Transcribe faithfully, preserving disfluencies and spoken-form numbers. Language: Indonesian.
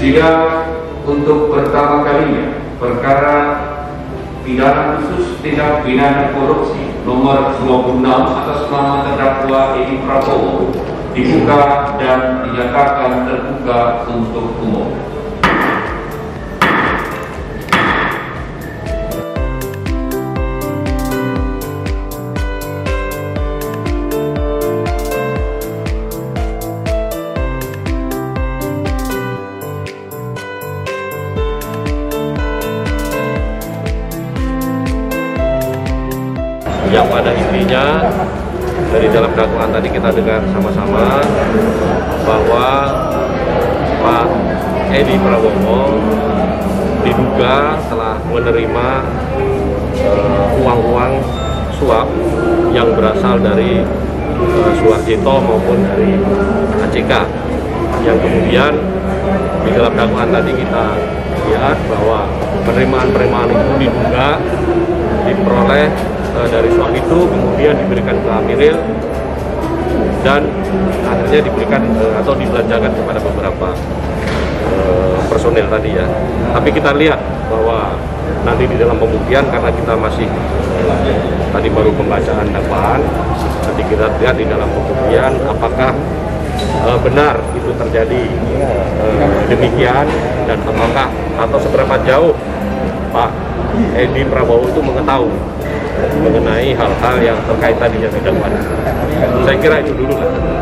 Sehingga untuk pertama kalinya perkara pidana khusus tindak pidana korupsi nomor dua puluh enam atas nama terdakwa Edi Prabowo dibuka dan dinyatakan terbuka untuk umum. Yang pada intinya dari dalam dakwaan tadi kita dengar sama-sama bahwa Pak Edi Prabowo diduga telah menerima uang-uang uh, suap yang berasal dari uh, Suharjito maupun dari A C K, yang kemudian di dalam dakwaan tadi kita lihat bahwa penerimaan-penerimaan itu diduga diperoleh dari suap itu kemudian diberikan ke Amiril dan akhirnya diberikan atau dibelanjakan kepada beberapa uh, personil tadi ya. Tapi kita lihat bahwa nanti di dalam pembuktian, karena kita masih uh, tadi baru pembacaan dakwaan, nanti kita lihat di dalam pembuktian apakah uh, benar itu terjadi uh, demikian, dan apakah atau seberapa jauh Pak Edi Prabowo itu mengetahui mengenai hal-hal yang terkait tadi yang didakwakan. Saya kira itu dulu lah.